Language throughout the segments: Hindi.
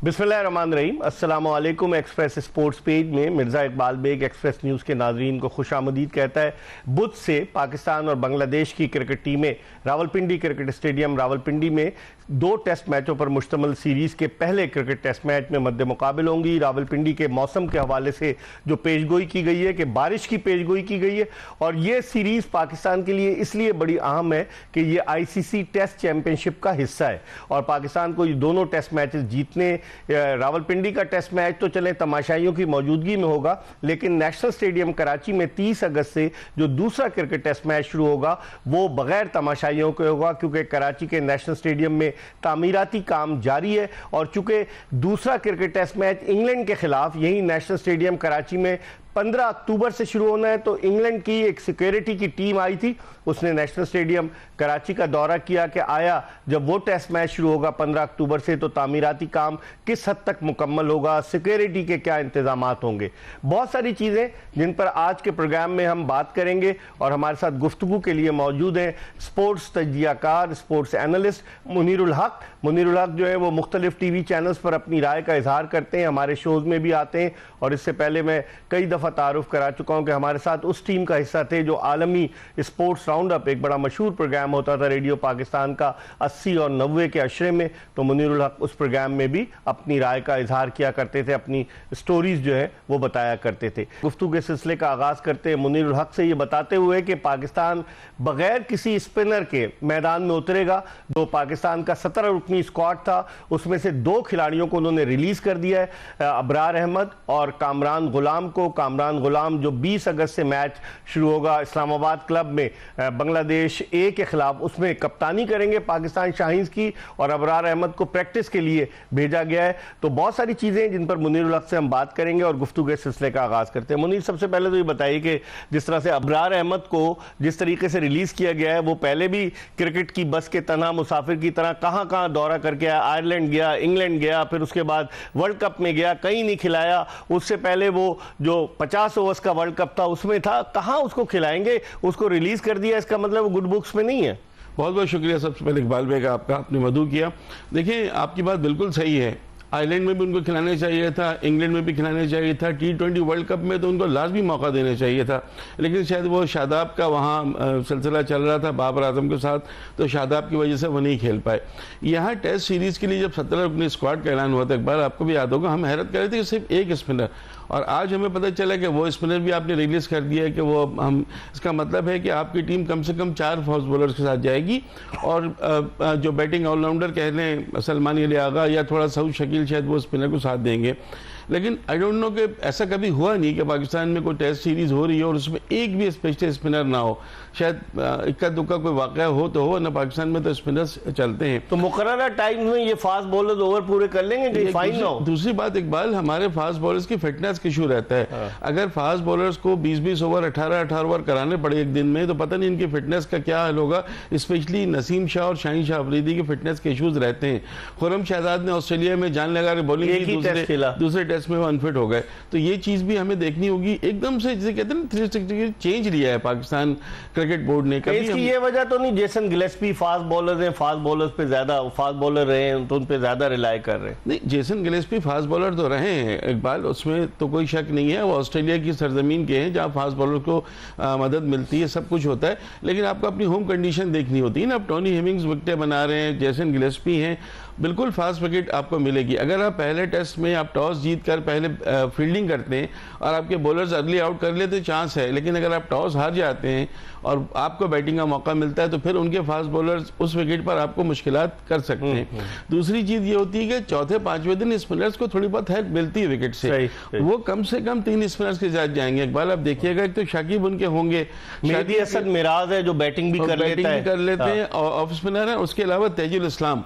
बिस्मिल्लाहिर्रहमानिर्रहीम। अस्सलाम वालेकुम। एक्सप्रेस स्पोर्ट्स पेज में मिर्ज़ा इकबाल बेग एक्सप्रेस न्यूज़ के नाज़रीन को खुशामदीद कहता है। बुध से पाकिस्तान और बांग्लादेश की क्रिकेट टीमें रावलपिंडी क्रिकेट स्टेडियम रावलपिंडी में 2 टेस्ट मैचों पर मुश्तमिल सीरीज़ के पहले क्रिकेट टेस्ट मैच में मद्दे मुकाबिल होंगी। रावलपिंडी के मौसम के हवाले से जो पेशगोई की गई है कि बारिश की पेशगोई की गई है, और ये सीरीज़ पाकिस्तान के लिए इसलिए बड़ी अहम है कि ये ICC टेस्ट चैंपियनशिप का हिस्सा है और पाकिस्तान को ये दोनों टेस्ट मैचेस जीतने। रावलपिंडी का टेस्ट मैच तो चले तमाशाइयों की मौजूदगी में होगा, लेकिन नेशनल स्टेडियम कराची में 30 अगस्त से जो दूसरा क्रिकेट टेस्ट मैच शुरू होगा वो बगैर तमाशाइयों के होगा, क्योंकि कराची के नेशनल स्टेडियम में तामीराती काम जारी है। और चूंकि दूसरा क्रिकेट टेस्ट मैच इंग्लैंड के खिलाफ यही नेशनल स्टेडियम कराची में 15 अक्टूबर से शुरू होना है, तो इंग्लैंड की एक सिक्योरिटी की टीम आई थी, उसने नेशनल स्टेडियम कराची का दौरा किया कि आया जब वो टेस्ट मैच शुरू होगा 15 अक्टूबर से तो तामीराती काम किस हद तक मुकम्मल होगा, सिक्योरिटी के क्या इंतजामात होंगे। बहुत सारी चीज़ें जिन पर आज के प्रोग्राम में हम बात करेंगे और हमारे साथ गुफ्तगू के लिए मौजूद हैं स्पोर्ट्स तज्जियाकार, स्पोर्ट्स एनालिस्ट मुनीरुल हक। मुनीरुल हक जो है वो मुख्तलिफ TV चैनल्स पर अपनी राय का इजहार करते हैं, हमारे शोज़ में भी आते हैं, और इससे पहले मैं कई दफ़ा तारुफ करा चुका हूं कि हमारे साथ उस टीम का हिस्सा थे जो आलमी स्पोर्ट्स राउंड अप, एक बड़ा मशहूर प्रोग्राम होता था रेडियो पाकिस्तान का 80 और 90 के अशरे में, तो मुनीरुल हक उस प्रोग्राम में भी अपनी राय का इजहार किया करते थे, अपनी स्टोरीज जो है वो बताया करते थे। गुफ्तगू के सिलसिले का आगाज करते हैं मुनीरुल हक से ये बताते हुए कि पाकिस्तान बगैर किसी स्पिनर के मैदान में उतरेगा। जो पाकिस्तान का 17 रुकनी स्क्वाड था उसमें से 2 खिलाड़ियों को उन्होंने रिलीज कर दिया है, अबरार अहमद और कामरान गुलाम को। कामरान गुलाम जो 20 अगस्त से मैच शुरू होगा इस्लामाबाद क्लब में बांग्लादेश ए के खिलाफ, उसमें कप्तानी करेंगे पाकिस्तान शाहीन्स की, और अबरार अहमद को प्रैक्टिस के लिए भेजा गया है। तो बहुत सारी चीज़ें जिन पर मुनीरुल हक से हम बात करेंगे और गुफ्तगू के सिलसिले का आगाज़ करते हैं। मुनीर, सबसे पहले तो ये बताइए कि जिस तरह से अबरार अहमद को जिस तरीके से रिलीज किया गया है, वो पहले भी क्रिकेट की बस के तनहा मुसाफिर की तरह कहाँ कहाँ दौरा करके आया, आयरलैंड गया, इंग्लैंड गया, फिर उसके बाद वर्ल्ड कप में गया, कहीं नहीं खिलाया। उससे पहले वो जो 50 ओवर्स का वर्ल्ड कप था उसमें था, कहाँ उसको खिलाएंगे, उसको रिलीज कर दिया, इसका मतलब वो गुड बुक्स में नहीं है। बहुत बहुत शुक्रिया सबसे पहले इकबाल बेग आपका, आपने मदू किया। देखिए, आपकी बात बिल्कुल सही है, आयरलैंड में भी उनको खिलाना चाहिए था, इंग्लैंड में भी खिलाना चाहिए था, T20 वर्ल्ड कप में तो उनको लाजमी मौका देना चाहिए था, लेकिन शायद वो शादाब का वहाँ सिलसिला चल रहा था बाबर आजम के साथ, तो शादाब की वजह से वो नहीं खेल पाए। यहाँ टेस्ट सीरीज़ के लिए जब 17 रुकनी स्क्वाड का ऐलान हुआ था, एक बार आपको भी याद होगा, हम हैरत कर रहे थे कि सिर्फ एक स्पिनर, और आज हमें पता चला कि वो स्पिनर भी आपने रिलीज़ कर दिया है कि वो हम, इसका मतलब है कि आपकी टीम कम से कम 4 फास्ट बॉलर्स के साथ जाएगी, और जो बैटिंग ऑलराउंडर कह लें सलमान अली आगा या थोड़ा सऊद शकील, शायद वो स्पिनर को साथ देंगे। लेकिन आई डोंट नो कि ऐसा कभी हुआ नहीं कि पाकिस्तान में कोई टेस्ट सीरीज़ हो रही है और उसमें एक भी स्पेशलिस्ट स्पिनर ना हो। शायद इक्का दुक्का कोई वाक़या हो तो हो, ना पाकिस्तान में तो स्पिनर्स चलते हैं। तो मुकर्रर टाइम में ये फास्ट बॉलर्स ओवर पूरे कर लेंगे, फाइन ना हो। दूसरी बात इकबाल, हमारे फास्ट बॉलर्स की फिटनेस का इशू रहता है। अगर फास्ट बॉलर्स को 20-20 ओवर 18-18 ओवर कराने पड़े एक दिन में, तो पता नहीं इनकी फिटनेस का क्या हाल होगा। स्पेशली नसीम शाह और शाहीन शाह अफरीदी की फिटनेस के इशूज रहते हैं। खुर्रम शहजाद ने ऑस्ट्रेलिया में जान लगा बॉलिंग की, दूसरे टेस्ट में वो अनफिट हो गए, तो ये चीज़ भी हमें देखनी होगी। एकदम से जिसे कहते हैं ना 360 चेंज लिया है पाकिस्तान क्रिकेट बोर्ड ने। कभी इसकी ये वजह तो नहीं जेसन गिलेस्पी फास्ट बॉलर हैं, फास्ट बॉलर्स पे ज्यादा फास्ट बॉलर रहे हैं तो उन पे ज्यादा रिलाई कर रहे हैं? नहीं, जेसन गिलेस्पी फास्ट बॉलर तो रहे हैं इकबाल, उसमें तो कोई शक नहीं है। वो ऑस्ट्रेलिया की सरजमीन के हैं जहाँ फास्ट बॉलर को मदद मिलती है, सब कुछ होता है, लेकिन आपको अपनी होम कंडीशन देखनी होती है ना। अब टोनी हेमिंग्स विकेटें बना रहे हैं, जेसन गिलेस्पी हैं, बिल्कुल फास्ट विकेट आपको मिलेगी। अगर आप पहले टेस्ट में आप टॉस जीत कर पहले फील्डिंग करते हैं और आपके बॉलर्स अर्ली आउट कर लेते चांस है, लेकिन अगर आप टॉस हार जाते हैं और आपको बैटिंग का मौका मिलता है तो फिर उनके फास्ट बॉलर्स उस विकेट पर आपको मुश्किलात कर सकते हैं। दूसरी चीज़ ये होती है कि चौथे 5वें दिन स्पिनर्स को थोड़ी बहुत हेल्प मिलती है विकेट से, वो कम से कम 3 स्पिनर्स के साथ जाएंगे। इकबाल आप देखिएगा, एक तो शाकिब उनके होंगे, मेहदी हसन मिराज है जो बैटिंग भी कर लेते हैं और ऑफ स्पिनर है, उसके अलावा तेजुल इस्लाम,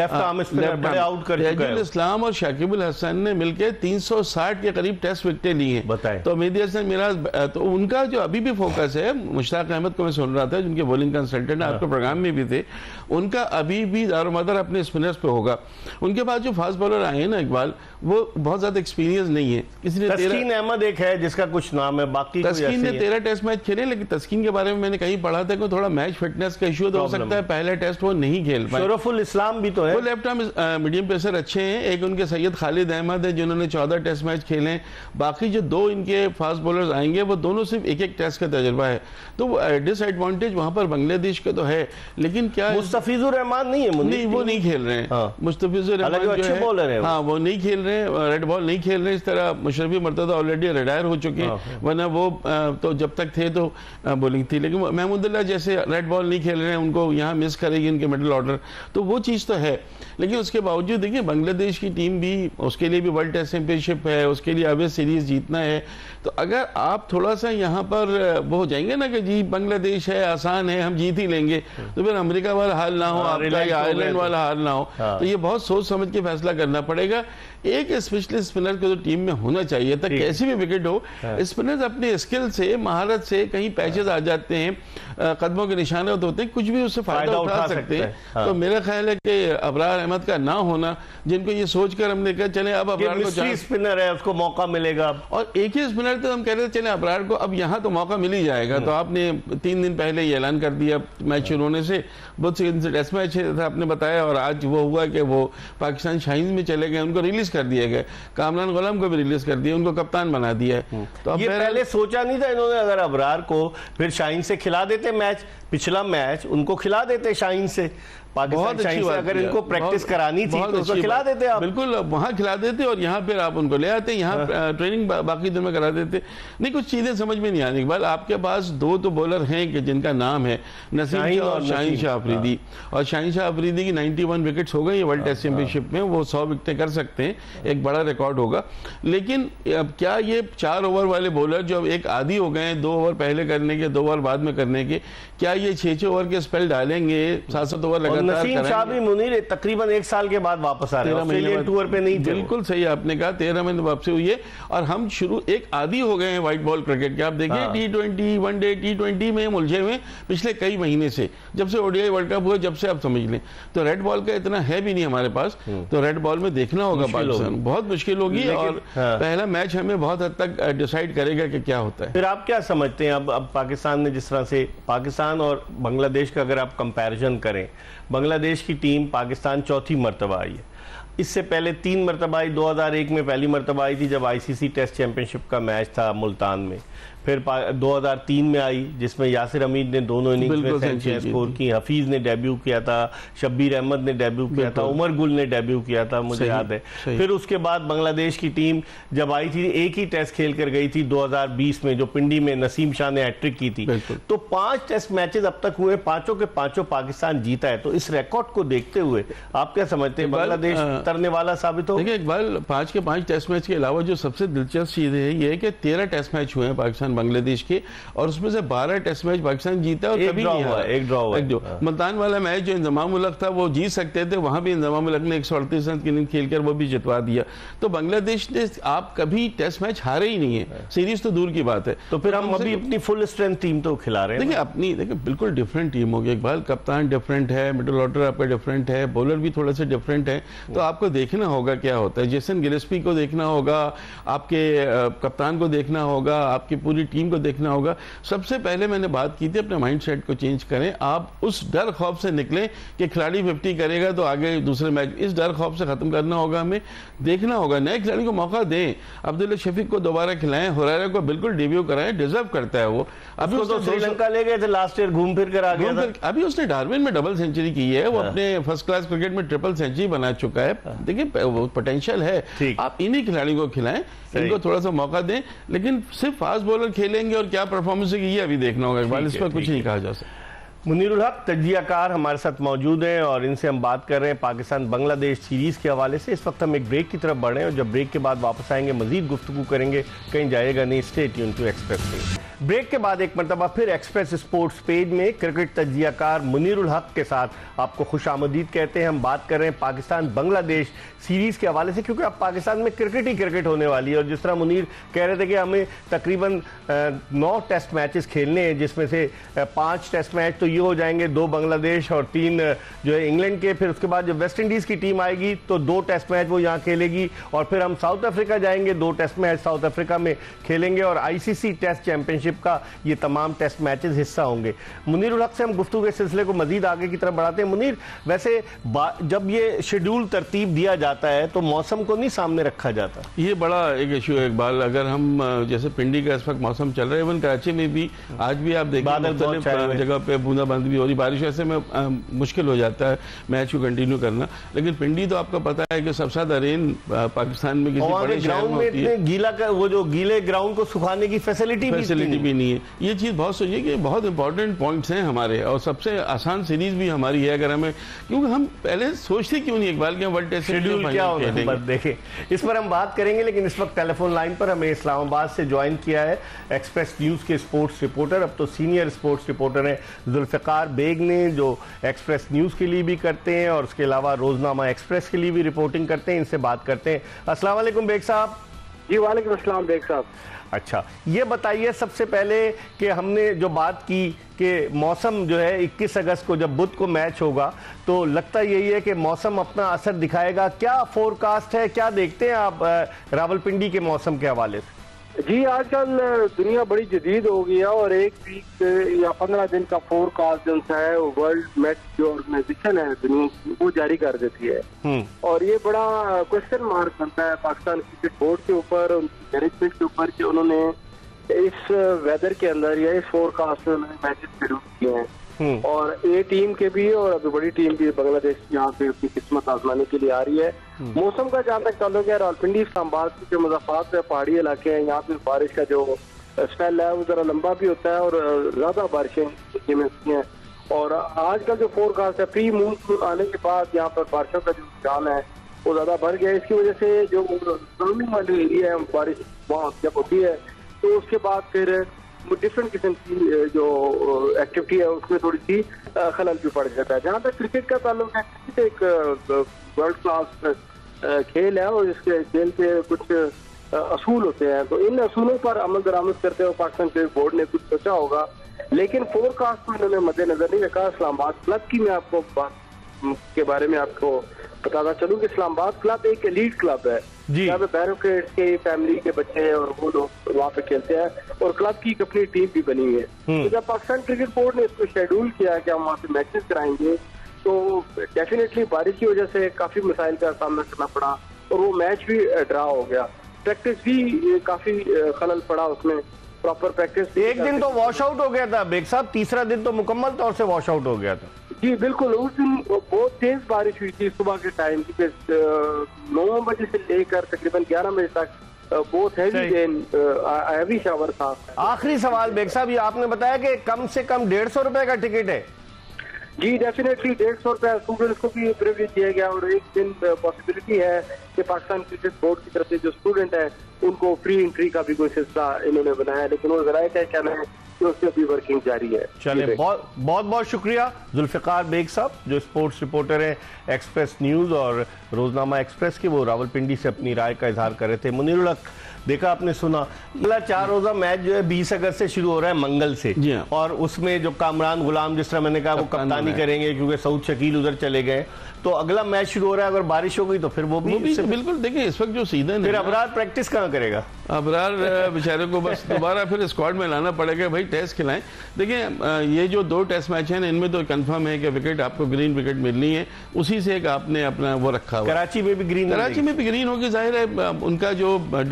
तेजुल इस्लाम और शाकिबुल हसन ने मिलकर 360 के करीब टेस्ट विकेटें ली हैं। बताएं। तो मेहदी हसन मिराज, तो उनका जो अभी भी फोकस है, मुश्ताक अहमद को मैं सुन रहा था, जिनके बॉलिंग कंसल्टेंट आपके प्रोग्राम में भी थे, उनका अभी भी दारोमदार अपने स्पिनर्स पे होगा। उनके बाद जो फास्ट बॉलर आए हैं ना इकबाल, वो बहुत ज्यादा एक्सपीरियंस नहीं है। किसी ने तस्कीन अहमद एक है जिसका कुछ नाम है, बाकी तस्कीन ने 13 टेस्ट मैच खेले, लेकिन तस्कीन के बारे में मैंने कहीं पढ़ा था कि थोड़ा मैच फिटनेस का इश्यू तो हो सकता है, पहले टेस्ट वो नहीं खेल पाए। शरफुल इस्लाम भी तो है, वो लेफ्ट आर्म मीडियम पेसर अच्छे हैं। एक उनके सैयद खालिद अहमद है जिन्होंने 14 टेस्ट मैच खेले हैं। बाकी जो दो इनके फास्ट बॉलर्स आएंगे वो दोनों सिर्फ एक टेस्ट का तजुर्बा है, तो डिसएडवांटेज वहां पर बांग्लादेश का तो है। लेकिन क्या मुस्तफिजुर रहमान नहीं है? नहीं, वो नहीं खेल रहे हैं। मुस्तफिजुर रहमान जो अच्छे बॉलर हैं, हाँ वो नहीं खेल रहे हैं, रेड बॉल नहीं खेल रहे हैं। इस तरह मुशर्रफी मर्तज़ा ऑलरेडी रिटायर हो चुके हैं, वरना वो तो जब तक थे तो बॉलिंग थी। लेकिन महमूदुल्लाह जैसे रेड बॉल नहीं खेल रहे हैं, उनको यहाँ मिस करेगी उनके मिडिल ऑर्डर, तो वो चीज़ तो है। लेकिन उसके बावजूद देखिए बांग्लादेश की टीम भी, उसके लिए भी वर्ल्ड टेस्ट चैंपियनशिप है, उसके लिए अवे सीरीज जीतना है। तो अगर आप थोड़ा सा यहाँ पर वो हो जाएंगे ना कि जी बांग्लादेश है, आसान है, हम जीत ही लेंगे, तो फिर अमेरिका वाला हाल ना हो, आपका आयरलैंड वाला हाल ना हो। तो ये बहुत सोच समझ के फैसला करना पड़ेगा। एक स्पेशलिस्ट स्पिनर को तो टीम में होना चाहिए था, कैसी भी विकेट हो। स्पिनर्स अपने स्किल से, महारत से कहीं पैचेस आ जाते हैं, कदमों के निशाने होते हैं, कुछ भी उससे फायदा उठा सकते हैं। तो मेरा ख्याल है कि अबरार अहमद का ना होना, जिनको ये सोचकर हमने कहा चले अब अबरार को स्पिनर है, उसको मौका मिलेगा, और एक ही स्पिनर तो हम कह रहे थे चले अबरार को अब यहाँ तो मौका मिल ही जाएगा। तो आपने 3 दिन पहले ये ऐलान कर दिया मैच शुरू होने से, बहुत से टेस्ट मैच था आपने बताया, और आज वो हुआ कि वो पाकिस्तान शाहीन में चले गए, उनको रिलीज कर दिया गया। कामरान गुलाम को भी रिलीज कर दिया, उनको कप्तान बना दिया है। तो अब ये पहले सोचा नहीं था इन्होंने, अगर अबरार को फिर शाहीन से खिला देते मैच, पिछला मैच उनको खिला देते शाहीन से, बहुत अच्छी बात, अगर इनको प्रैक्टिस करानी थी तो उसको खिला देते आप। बिल्कुल, वहां खिला देते और यहाँ फिर आप उनको ले आते, यहाँ ट्रेनिंग बाकी दिन में करा देते। नहीं, कुछ चीजें समझ में नहीं आती इकबाल। आपके पास दो तो बॉलर हैं कि जिनका नाम है नसीम शाह और शाहीन शाह अफरीदी, और शाहीन शाह अफरीदी की 91 विकेट्स हो गई वर्ल्ड टेस्ट चैंपियनशिप में, वो 100 विकेटें कर सकते हैं, एक बड़ा रिकॉर्ड होगा। लेकिन अब क्या ये 4 ओवर वाले बॉलर जो एक आदी हो गए हैं, 2 ओवर पहले करने के, 2 ओवर बाद में करने के, क्या ये 6-6 ओवर के स्पेल डालेंगे, 7-7 ओवर लगातार? नसीम शाह भी मुनीर तकरीबन 1 साल के बाद वापस आ रहे हैं, ऑस्ट्रेलियन टूर पे नहीं थे। बिल्कुल सही आपने कहा, 13 महीने वापसी हुई है, और हम शुरू एक आदी हो गए हैं व्हाइट बॉल क्रिकेट के। आप देखिए T20 वनडे T20 में उलझे हुए पिछले कई महीने से, जब से ओडीआई वर्ल्ड कप हुआ, जब से आप समझ लें। तो रेड बॉल का इतना है भी नहीं हमारे पास, तो रेड बॉल में देखना होगा पाकिस्तान, बहुत मुश्किल होगी, और पहला मैच हमें बहुत हद तक डिसाइड करेगा कि क्या होता है। फिर आप क्या समझते हैं अब पाकिस्तान ने जिस तरह से, पाकिस्तान और बांग्लादेश का अगर आप कंपैरिजन करें, बांग्लादेश की टीम पाकिस्तान चौथी मरतबा आई है, इससे पहले 3 मरतबा आई। 2001 में पहली मरतबा आई थी जब आईसीसी टेस्ट चैंपियनशिप का मैच था मुल्तान में, फिर 2003 में आई जिसमें यासिर हमीद ने दोनों इनिंग्स में सेंचुरी स्कोर की, हफीज ने डेब्यू किया था, शब्बीर अहमद ने डेब्यू किया था, उमर गुल ने डेब्यू किया था, मुझे याद है। फिर उसके बाद बांग्लादेश की टीम जब आई थी, एक ही टेस्ट खेल कर गई थी 2020 में, जो पिंडी में नसीम शाह ने हैट्रिक की थी। तो 5 टेस्ट मैचेस अब तक हुए, 5 के 5 पाकिस्तान जीता है। तो इस रिकॉर्ड को देखते हुए आप क्या समझते हैं, बांग्लादेश तरने वाला साबित हो? देखिए इकबाल, 5 के 5 टेस्ट मैच के अलावा जो सबसे दिलचस्प चीज है ये है कि 13 टेस्ट मैच हुए हैं पाकिस्तान बांग्लादेश के, और उसमें से 12 टेस्ट मैच पाकिस्तान जीता और कभी नहीं हारा, एक ड्रॉ हुआ। मुल्तान वाला मैच जो इंजमाम उलक था वो जीत सकते थे, वहां भी इंजमाम उलक ने 138 रन की इनिंग खेलकर वो भी जितवा दिया। तो बांग्लादेश ने आप कभी टेस्ट मैच हारे ही नहीं है, सीरीज तो दूर की बात है। तो फिर हम अभी अपनी फुल स्ट्रेंथ टीम तो खिला रहे हैं। देखिए बिल्कुल डिफरेंट टीम होगी इकबाल, कप्तान डिफरेंट है, मिडिल ऑर्डर आपका डिफरेंट है, बॉलर भी थोड़ा सा डिफरेंट है। तो आपको देखना होगा क्या होता है, जेसन गिलेस्पी को देखना होगा, आपके कप्तान को देखना होगा, आपकी पूरी टीम को देखना होगा। सबसे पहले मैंने बात की थी अपने माइंडसेट को चेंज करें, आप उस डर खौफ से निकलें कि खिलाड़ी 50 करेगा तो आगे दूसरे मैच, इस डर खौफ से खत्म करना होगा, हमें देखना होगा, नए खिलाड़ी को मौका दें। अब्दुल्ला शफीक को दोबारा खिलाएं, हुरैरा को बिल्कुल डेब्यू कराएं, डिजर्व करता है वो। अभी तो श्रीलंका ले गए थे लास्ट ईयर, घूम फिर कर आ गया था। अभी उसने डार्विन में डबल सेंचुरी की है, वो अपने फर्स्ट क्लास क्रिकेट में ट्रिपल सेंचुरी बना चुका है। देखिए वो पोटेंशियल है, आप इन्हीं खिलाड़ियों को खिलाएं, इनको थोड़ा सा मौका दें। लेकिन सिर्फ फास्ट बॉलर खेलेंगे और क्या परफॉर्मेंस है ये अभी देखना होगा इकबाल, इस पर कुछ नहीं कहा जा सकता। मुनीरुल हक तज्जियाकार हमारे साथ मौजूद हैं और इनसे हम बात कर रहे हैं पाकिस्तान बांग्लादेश सीरीज़ के हवाले से। इस वक्त हम एक ब्रेक की तरफ बढ़े हैं और जब ब्रेक के बाद वापस आएंगे मजीद गुफ्तगू करेंगे, कहीं जाएगा नहीं। Stay tune to express page. Break के बाद एक मरतबा फिर एक्सप्रेस स्पोर्ट्स पेज में क्रिकेट तज्जियाकार मुनीरुल हक के साथ आपको खुशामदीद कहते हैं। हम बात कर रहे हैं पाकिस्तान बांग्लादेश सीरीज़ के हवाले से, क्योंकि अब पाकिस्तान में क्रिकेट ही क्रिकेट होने वाली है। और जिस तरह मुनीर कह रहे थे कि हमें तकरीबन 9 टेस्ट मैचेस खेलने हैं, जिसमें से 5 टेस्ट मैच तो ये हो जाएंगे, 2 बांग्लादेश और 3 जो है इंग्लैंड के। फिर उसके बाद जब वेस्ट इंडीज़ की टीम आएगी तो 2 टेस्ट मैच वो यहाँ खेलेगी और फिर हम साउथ अफ्रीका जाएंगे, 2 टेस्ट मैच साउथ अफ्रीका में खेलेंगे और आईसीसी टेस्ट चैंपियनशिप का ये तमाम टेस्ट मैचेस हिस्सा होंगे। मुनीरुल हक से हम गुफ्तगू के सिलसिले को मजीद आगे की तरफ बढ़ाते हैं। मुनीर, वैसे जब ये शेड्यूल तरतीब दिया जाता है तो मौसम को नहीं सामने रखा जाता? ये बड़ा एक इशू है इकबाल। अगर हम जैसे पिंडी का इस वक्त मौसम चल रहा है, इवन कराची में भी आज भी आप देखिए जगह पे बूंदाबांदी भी हो रही, बारिश ऐसे में मुश्किल हो जाता है मैच को कंटिन्यू करना। लेकिन पिंडी तो आपको पता है कि सबसे ज्यादा रेन पाकिस्तान में किसी बड़े शहर में होती है। गीला का वो जो गीले ग्राउंड को सुखाने की फैसिलिटी भी नहीं है। ये चीज बहुत सोचिए कि बहुत इंपॉर्टेंट पॉइंट्स हैं हमारे, और सबसे आसान सीरीज भी हमारी है। अगर हमें, क्योंकि हम पहले सोचते क्यों नहीं इकबाल के वर्ल्ड टेस्ट शेड्यूल क्या होगा, देखें इस पर हम बात करेंगे। लेकिन इस वक्त टेलीफोन लाइन पर हमें इस्लामाबाद से ज्वाइन किया है एक्सप्रेस न्यूज के स्पोर्ट्स रिपोर्टर, अब तो सीनियर स्पोर्ट्स रिपोर्टर हैं, जुल्फिकार बेग ने, जो एक्सप्रेस न्यूज के लिए भी करते हैं और उसके अलावा रोजनामा एक्सप्रेस के लिए भी रिपोर्टिंग करते हैं। इनसे बात करते हैं। अस्सलाम वालेकुम बेग साहब। जी वालेकुम अस्सलाम बेग साहब। अच्छा, ये बताइए सबसे पहले कि हमने जो बात की कि मौसम जो है 21 अगस्त को जब बुध को मैच होगा तो लगता यही है कि मौसम अपना असर दिखाएगा। क्या फोरकास्ट है, क्या देखते हैं आप रावलपिंडी के मौसम के हवाले से? जी, आजकल दुनिया बड़ी जदीद हो गई है और 1 वीक या 15 दिन का फोरकास्ट जो है वर्ल्ड मैच जो ऑर्गेनाइजेशन है दुनिया की वो जारी कर देती है। और ये बड़ा क्वेश्चन मार्क बनता है पाकिस्तान क्रिकेट बोर्ड के ऊपर, उनकी मैनेजमेंट के ऊपर कि उन्होंने इस वेदर के अंदर या इस फोरकास्ट में मैचेस शेड्यूल किए हैं। और ए टीम के भी और अभी बड़ी टीम भी बांग्लादेश यहाँ पे अपनी किस्मत आजमाने के लिए आ रही है। मौसम का जहाँ तक ताल्लुक है, रावलपिंडी इस्लामाबाद के जो मज़ाफ़ात है, पहाड़ी इलाके हैं, यहाँ पे बारिश का जो स्पेल है वो जरा लंबा भी होता है और ज्यादा बारिशें में होती हैं। और आज का जो फोरकास्ट है, प्री मून आने के बाद यहाँ पर बारिशों का जो रुझान है वो ज्यादा बढ़ गया है। इसकी वजह से जो सराउंडिंग वाले एरिया है बारिश वहाँ जब होती है तो उसके बाद फिर डिफरेंट किस्म की जो एक्टिविटी है उसमें थोड़ी सी खलल भी पड़ जाता है। जहाँ तक क्रिकेट का ताल्लुक है, क्रिकेट एक वर्ल्ड क्लास खेल है और इसके खेल के कुछ असूल होते हैं, तो इन असूलों पर अमल दरामद करते हुए पाकिस्तान क्रिकेट बोर्ड ने कुछ सोचा होगा। लेकिन फोरकास्ट को इन्होंने मद्देनजर नहीं रखा। इस्लामाबाद क्लब की मैं आपको बात के बारे में आपको बताना चलूँ कि इस्लामाबाद क्लब एक एलीट क्लब है, यहाँ पे बैरोक्रेट्स के फैमिली के बच्चे हैं और वो लोग वहाँ पे खेलते हैं और क्लब की एक अपनी टीम भी बनी हुई है। तो जब पाकिस्तान क्रिकेट बोर्ड ने इसको शेड्यूल किया कि हम वहाँ पे मैचेस कराएंगे तो डेफिनेटली बारिश की वजह से काफी मसाइल का सामना करना पड़ा और वो मैच भी ड्रा हो गया। प्रैक्टिस भी काफी खलल पड़ा उसमें, प्रॉपर प्रैक्टिस। एक दिन तो वॉश आउट हो गया था बेग साहब, तीसरा दिन तो मुकम्मल तौर से वॉश आउट हो गया था। जी बिल्कुल, उस दिन बहुत तेज बारिश हुई थी सुबह के टाइम, 9 बजे से लेकर तकरीबन 11 बजे तक बहुत हैवी शावर था। आखिरी सवाल बेग साहब, ये आपने बताया कि कम से कम 150 रुपए का टिकट है? जी डेफिनेटली 150 रुपया स्टूडेंट्स को भी प्रिविलेज दिया गया और एक दिन पॉसिबिलिटी है कि पाकिस्तान क्रिकेट बोर्ड की तरफ से जो स्टूडेंट है उनको फ्री एंट्री का भी कोई सिलसिला इन्होंने बनाया, लेकिन वो जराये का कहना है कि उसकी अभी वर्किंग जारी है। चलिए, बहुत बहुत शुक्रिया जुल्फिकार बेग साहब, जो स्पोर्ट्स रिपोर्टर हैं एक्सप्रेस न्यूज और रोजनामा एक्सप्रेस के, वो रावलपिंडी से अपनी राय का इजहार कर रहे थे। मुनीरुल हक, देखा आपने सुना, अगला 4 रोजा मैच जो है 20 अगस्त से शुरू हो रहा है मंगल से, और उसमें जो कामरान गुलाम, जिस तरह मैंने कहा, वो कप्तानी करेंगे क्योंकि सऊद शकील उधर चले गए। तो अगला मैच शुरू हो रहा है, अगर बारिश हो गई तो फिर वो भी बिल्कुल। देखिए इस वक्त जो सीजन फिर अबरार प्रैक्टिस कहाँ करेगा? अबरार बेचारे को बस दोबारा फिर स्क्वाड में लाना पड़ेगा, भाई टेस्ट खिलाएं। देखिए ये जो 2 टेस्ट मैच हैं इनमें तो कंफर्म है कि विकेट आपको ग्रीन विकेट मिलनी है, उसी से एक आपने अपना वो रखा हुआ। कराची में भी ग्रीन, कराची में भी ग्रीन होगी, जाहिर है उनका जो डिसएडवांटेज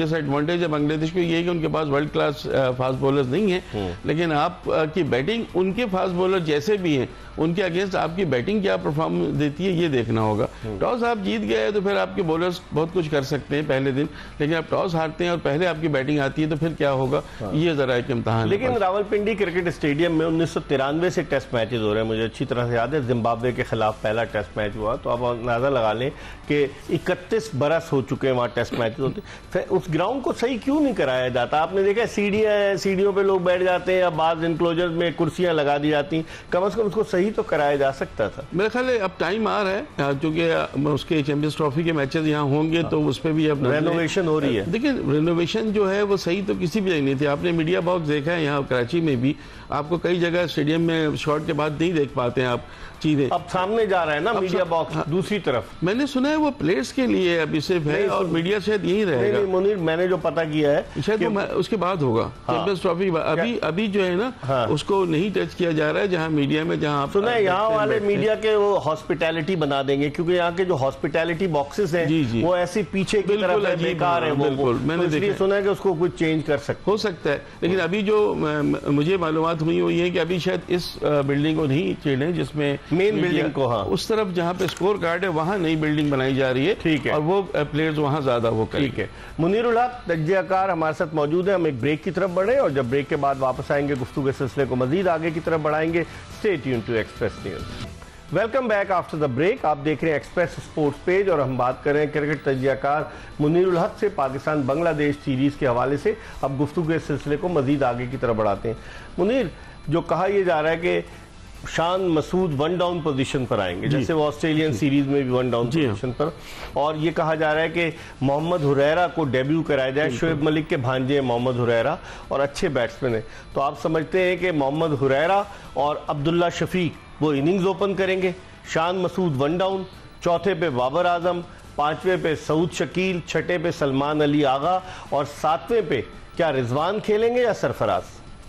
एडवांटेज है बांग्लादेश को ये है कि उनके पास वर्ल्ड क्लास फास्ट बॉलर्स नहीं है, लेकिन आपकी बैटिंग उनके फास्ट बॉलर जैसे भी हैं उनके अगेंस्ट आपकी बैटिंग क्या परफॉर्मेंस देती है ये देखना होगा। टॉस आप जीत गए तो फिर आपके बॉलर्स बहुत कुछ कर सकते हैं पहले दिन, लेकिन आप टॉस हारते हैं और पहले आपकी बैटिंग आती है तो फिर क्या होगा, ये जरा एक इम्तिहान। लेकिन रावलपिंडी क्रिकेट स्टेडियम में 1993 से टेस्ट मैचेस हो रहे हैं, मुझे अच्छी तरह से याद है जिम्बाब्वे के खिलाफ पहला टेस्ट मैच हुआ, तो आप अंदाजा लगा लें कि 31 बरस हो चुके हैं वहाँ टेस्ट मैचेस होते। फिर उस ग्राउंड को सही क्यों नहीं कराया जाता? आपने देखा सीढ़ियाँ हैं, सीढ़ियों पे लोग बैठ जाते हैं या बाद इनक्लोजर में कुर्सियां लगा दी जाती, कम से कम उसको सही तो कराया जा सकता था। मेरे ख्याल है अब टाइम आ रहा है, क्योंकि उसके चैंपियंस ट्रॉफी के मैचेस यहाँ होंगे तो उस पर भी अब रेनोवेशन हो रही है। देखिए रेनोवेशन जो है वो सही तो किसी भी जगह नहीं थी। आपने मीडिया बॉक्स देखा है यहाँ कराची में भी, आपको कई जगह स्टेडियम में शॉट के बाद नहीं देख पाते हैं आप चीजें। अब सामने जा रहा है ना मीडिया बॉक्स दूसरी तरफ। मैंने सुना है वो प्लेयर्स के लिए अभी सिर्फ है और मीडिया शायद यही रहेगा। नहीं मुनीर, मैंने जो पता किया है शायद उसके बाद होगा चैंपियंस ट्रॉफी। अभी जो है ना उसको नहीं टच किया जा रहा है, जहाँ मीडिया में जहाँ सुना है यहाँ वाले मीडिया के वो हॉस्पिटैलिटी बना देंगे, क्योंकि यहाँ के जो हॉस्पिटैलिटी बॉक्सेस हैं वो ऐसे पीछे की तरफ बेकार है। बिल्कुल मैंने इसलिए सुना है कि उसको कुछ चेंज कर सकते हो सकता है, लेकिन अभी जो मुझे मालूमात हुई वो ये है कि अभी शायद इस बिल्डिंग को नहीं छेड़े जिसमें मेन बिल्डिंग को, उस तरफ जहाँ पे स्कोर कार्ड है वहाँ नई बिल्डिंग बनाई जा रही है। ठीक है, और वो प्लेयर्स वहाँ ज्यादा वो करेंगे। ठीक है, मुनीरुल हक तजज़ियाकार हमारे साथ मौजूद है। हम एक ब्रेक की तरफ बढ़े और जब ब्रेक के बाद वापस आएंगे गुफ्तगू के सिलसिले को मजीद आगे की तरफ बढ़ाएंगे। Stay tune to express news. Welcome back after the break. आप देख रहे हैं एक्सप्रेस स्पोर्ट्स पेज और हम बात कर रहे हैं क्रिकेट तजज़ियाकार मुनीरुल हक से पाकिस्तान बांग्लादेश सीरीज के हवाले से। अब गुफ्तगू के सिलसिले को मजीद आगे की तरफ बढ़ाते हैं। मुनीर, जो कहा यह जा रहा है कि Shan Masood one down position पर आएंगे, जैसे वो ऑस्ट्रेलियन सीरीज में भी वन डाउन पोजीशन पर, और ये कहा जा रहा है कि मोहम्मद हुरैरा को डेब्यू कराया जाए। शोएब मलिक के भांजे हैं मोहम्मद हुरैरा और अच्छे बैट्समैन हैं, तो आप समझते हैं कि मोहम्मद हुरैरा और अब्दुल्ला शफीक वो इनिंग्स ओपन करेंगे, शान मसूद वन डाउन, चौथे पे बाबर आजम, पांचवें पे सऊद शकील, छठे पे सलमान अली आगा और सातवें पे क्या रिजवान खेलेंगे या सरफराज?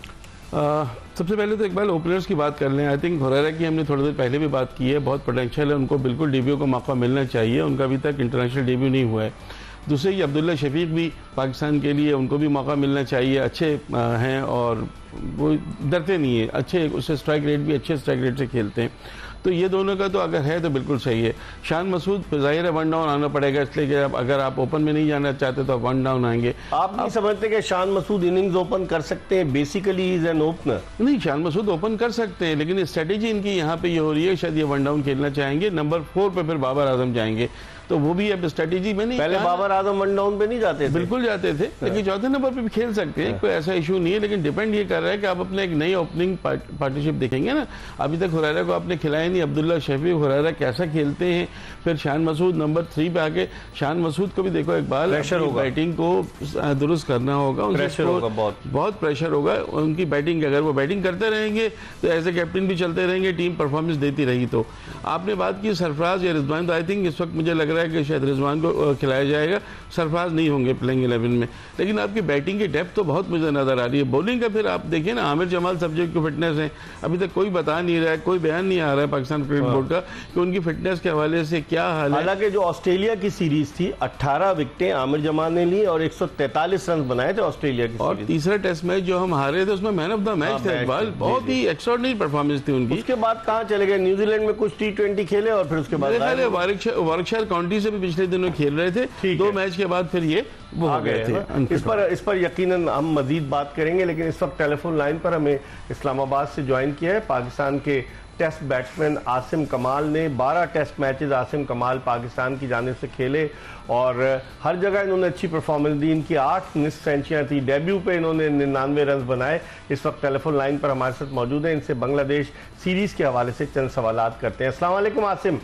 सबसे पहले तो इकबाल ओपनर्स की बात कर लें। आई थिंक हुरैरा की हमने थोड़ी देर पहले भी बात की है, बहुत पोटेंशियल है, उनको बिल्कुल डेब्यू का मौका मिलना चाहिए, उनका अभी तक इंटरनेशनल डेब्यू नहीं हुआ है। दूसरे ये अब्दुल्ला शफीक भी पाकिस्तान के लिए उनको भी मौका मिलना चाहिए, अच्छे हैं और वो डरते नहीं है, अच्छे उससे स्ट्राइक रेट भी अच्छे स्ट्राइक रेट से खेलते हैं, तो ये दोनों का तो अगर है तो बिल्कुल सही है। शान मसूद जाहिर है वन डाउन आना पड़ेगा, इसलिए कि अगर आप ओपन में नहीं जाना चाहते तो आप वन डाउन आएंगे। आप नहीं समझते कि शान मसूद इनिंग्स ओपन कर सकते हैं? Basically is an opener. नहीं, शान मसूद ओपन कर सकते हैं, लेकिन स्ट्रेटेजी इनकी यहाँ पे ये हो रही है शायद ये वन डाउन खेलना चाहेंगे, नंबर 4 पे फिर बाबर आजम जाएंगे, तो वो भी अब स्ट्रेटेजी में नहीं। पहले बाबर आजम वन डाउन पे नहीं जाते थे? बिल्कुल जाते थे, लेकिन चौथे नंबर पे भी खेल सकते हैं, कोई ऐसा इशू नहीं है, लेकिन डिपेंड ये कर रहा है कि आप अपने एक नई ओपनिंग पार्टनरशिप देखेंगे ना। अभी तक हुरैरा को आपने खिलाया नहीं, अब्दुल्ला शफीक हुरैरा कैसा खेलते हैं, फिर शान मसूद नंबर 3 पे आके, शान मसूद को भी देखो इकबाल, प्रेशर होगा, बैटिंग को दुरुस्त करना होगा, प्रेशर होगा, बहुत प्रेशर होगा उनकी बैटिंग। अगर वो बैटिंग करते रहेंगे तो एज ए कैप्टन भी चलते रहेंगे, टीम परफॉर्मेंस देती रही। तो आपने बात की सरफराज या रिजवान, तो आई थिंक इस वक्त मुझे लग रहा है कि शायद रिजवान को खिलाया जाएगा, सरफराज नहीं होंगे प्लेइंग 11 में। लेकिन आपकी बैटिंग की डेप्थ तो बहुत मुझे नजर आ रही है। बॉलिंग का फिर आप देखिए ना, आमिर जमाल सब्जेक्ट की फिटनेस है, अभी तक कोई बता नहीं रहा है, कोई बयान नहीं आ रहा है पाकिस्तान क्रिकेट बोर्ड का कि उनकी फिटनेस के हवाले से क्या हाल है। हालांकि जो ऑस्ट्रेलिया की सीरीज थी 18 विकेटें आमिर जमाल ने ली और 143 रन बनाए थे ऑस्ट्रेलिया की। और तीसरा टेस्ट मैच जो हम हारे थे उसमें मैन ऑफ द मैच थे इकबाल, बहुत ही एक्स्ट्राऑर्डिनरी परफॉर्मेंस थी उनकी। उसके बाद कहां चले गए? न्यूजीलैंड में कुछ T20 खेले और फिर उसके बाद वार्कशायर काउंटी से भी पिछले दिनों खेल रहे थे, 2 मैच के बाद फिर ये वो आ गए थे। इस पर यकीनन हम मजीद बात करेंगे, लेकिन इस वक्त टेलीफोन लाइन पर हमें इस्लामाबाद से ज्वाइन किया है पाकिस्तान के टेस्ट बैट्समैन आसिम कमाल ने। 12 टेस्ट मैचेस आसिम कमाल पाकिस्तान की जानिब से खेले और हर जगह इन्होंने अच्छी परफॉर्मेंस दी। इनकी 8 मिस सेंचुरियां थी, डेब्यू पे इन्होंने 99 रन बनाए। इस वक्त टेलीफोन लाइन पर हमारे साथ मौजूद है, इनसे बांग्लादेश सीरीज के हवाले से चंद सवालात करते हैं। अस्सलाम वालेकुम आसिम।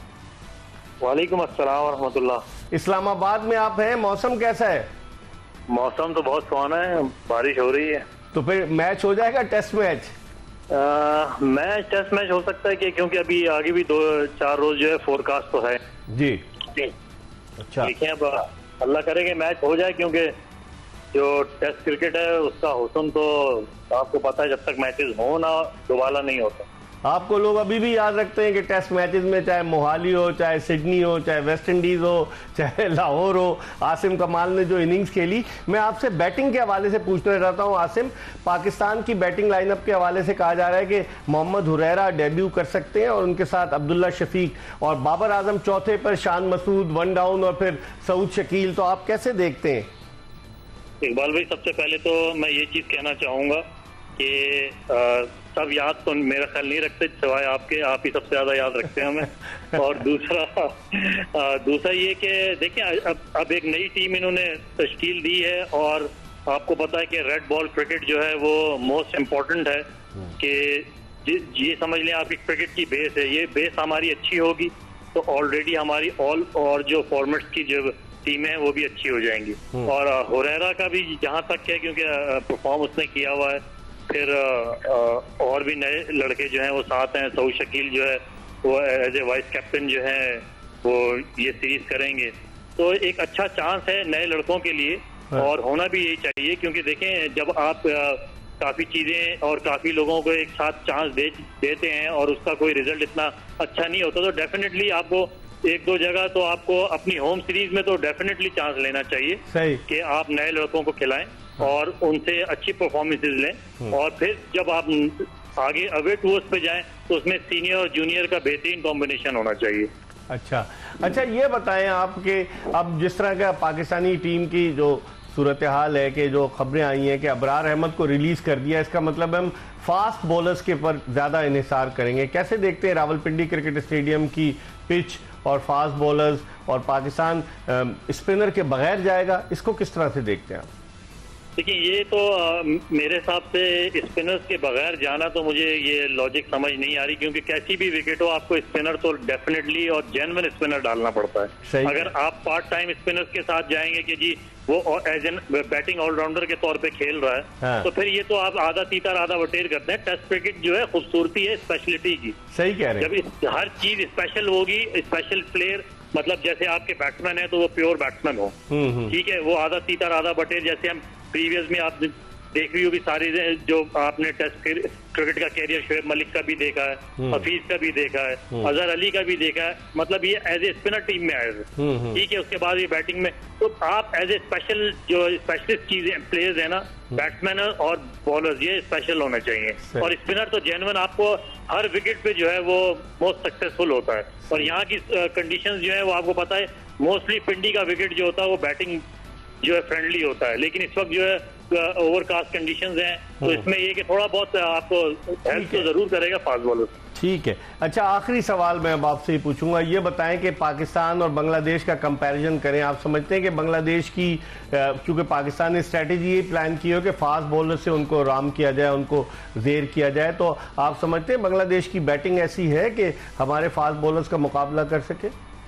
वालेकुम अस्सलाम रहमतुल्लाह। इस्लामाबाद में आप हैं, मौसम कैसा है? मौसम तो बहुत सुहाना है, बारिश हो रही है। तो फिर मैच हो जाएगा, test match? Match test match हो सकता है कि क्योंकि अभी आगे भी 2-4 रोज जो है फोरकास्ट तो है जी। अच्छा, देखिए अब अल्लाह करे कि मैच हो जाए, क्योंकि जो टेस्ट क्रिकेट है उसका हुस्न तो आपको पता है जब तक मैचेस हो ना दोबारा नहीं होता। आपको लोग अभी भी याद रखते हैं कि टेस्ट मैचेस में चाहे मोहाली हो, चाहे सिडनी हो, चाहे वेस्ट इंडीज हो, चाहे लाहौर हो, आसिम कमाल ने जो इनिंग्स खेली। मैं आपसे बैटिंग के हवाले से पूछना चाहता हूं आसिम, पाकिस्तान की बैटिंग लाइनअप के हवाले से कहा जा रहा है कि मोहम्मद हुरैरा डेब्यू कर सकते हैं और उनके साथ अब्दुल्ला शफीक और बाबर आजम चौथे पर, शान मसूद वन डाउन और फिर सऊद शकील। तो आप कैसे देखते हैं? इकबाल भाई, सबसे पहले तो मैं ये चीज कहना चाहूंगा कि सब याद तो मेरा ख्याल नहीं रखते सिवाय आपके, आप ही सबसे ज्यादा याद रखते हैं हमें। और दूसरा ये कि देखिए अब एक नई टीम इन्होंने तश्कील दी है और आपको पता है कि रेड बॉल क्रिकेट जो है वो मोस्ट इम्पोर्टेंट है कि ये समझ लें आपकी क्रिकेट की बेस है, ये बेस हमारी अच्छी होगी तो ऑलरेडी हमारी ऑल और जो फॉर्मेट्स की जो टीमें हैं वो भी अच्छी हो जाएंगी। और हुरैरा का भी जहां तक है क्योंकि परफॉर्म उसने किया हुआ है, फिर और भी नए लड़के जो हैं वो साथ हैं, सऊद शकील जो है वो एज ए वाइस कैप्टन जो है वो ये सीरीज करेंगे, तो एक अच्छा चांस है नए लड़कों के लिए और होना भी यही चाहिए क्योंकि देखें जब आप काफी चीजें और काफी लोगों को एक साथ चांस देते हैं और उसका कोई रिजल्ट इतना अच्छा नहीं होता तो डेफिनेटली आपको एक दो जगह तो आपको अपनी होम सीरीज में तो डेफिनेटली चांस लेना चाहिए कि आप नए लड़कों को खिलाएं और उनसे अच्छी परफॉर्मेंसेज लें और फिर जब आप आगे अवे टूर्स पे जाएं तो उसमें सीनियर और जूनियर का बेहतरीन कॉम्बिनेशन होना चाहिए। अच्छा, ये बताएं आप कि अब जिस तरह का पाकिस्तानी टीम की जो सूरत हाल है कि जो खबरें आई हैं कि अबरार अहमद को रिलीज कर दिया, इसका मतलब हम फास्ट बॉलर्स के पर ज्यादा इन्हिसार करेंगे। कैसे देखते हैं रावलपिंडी क्रिकेट स्टेडियम की पिच और फास्ट बॉलर्स और पाकिस्तान स्पिनर के बगैर जाएगा, इसको किस तरह से देखते हैं आप? देखिए ये तो मेरे हिसाब से स्पिनर्स के बगैर जाना तो मुझे ये लॉजिक समझ नहीं आ रही क्योंकि कैसी भी विकेट हो आपको स्पिनर तो डेफिनेटली और जेन्युइन स्पिनर डालना पड़ता है। अगर आप पार्ट टाइम स्पिनर्स के साथ जाएंगे कि जी वो एज एन बैटिंग ऑलराउंडर के तौर पे खेल रहा है तो फिर ये तो आप आधा तीतर आधा बटेर करते हैं। टेस्ट क्रिकेट जो है खूबसूरती है स्पेशलिटी की। सही कह रहे हैं। जब हर चीज स्पेशल होगी, स्पेशल प्लेयर मतलब जैसे आपके बैट्समैन है तो वो प्योर बैट्समैन हो, ठीक है, वो आधा तीतर आधा बटेर जैसे हम प्रीवियस में आप देख रही होगी सारी जो आपने टेस्ट क्रिकेट का कैरियर शोएब मलिक का भी देखा है, हफीज का भी देखा है, अजहर अली का भी देखा है, मतलब ये एज ए स्पिनर टीम में आए थे, ठीक है। उसके बाद ये बैटिंग में तो आप एज ए स्पेशल जो स्पेशलिस्ट चीजें प्लेयर्स है ना, बैट्समैन और बॉलर्स, ये स्पेशल होना चाहिए। और स्पिनर तो जेन्युइन आपको हर विकेट पे जो है वो मोस्ट सक्सेसफुल होता है। और यहाँ की कंडीशंस जो है वो आपको पता है मोस्टली पिंडी का विकेट जो होता है वो बैटिंग जो है फ्रेंडली होता है, लेकिन इस वक्त जो है ओवरकास्ट कंडीशंस हैं तो इसमें ये कि थोड़ा बहुत आपको हेल्प तो जरूर करेगा फास्ट बॉलर। ठीक है। अच्छा, आखिरी सवाल मैं अब आपसे ही पूछूंगा, ये बताएं कि पाकिस्तान और बांग्लादेश का कंपैरिजन करें। आप समझते हैं कि बांग्लादेश की क्योंकि पाकिस्तान ने स्ट्रैटेजी ये प्लान की हो कि फास्ट बॉलर से उनको राम किया जाए, उनको जेर किया जाए, तो आप समझते हैं बांग्लादेश की बैटिंग ऐसी है कि हमारे फास्ट बॉलर्स का मुकाबला कर सके?